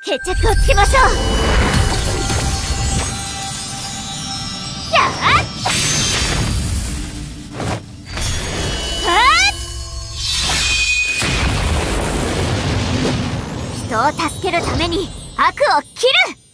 決着をつけましょう。やっ人を助けるために悪を切る。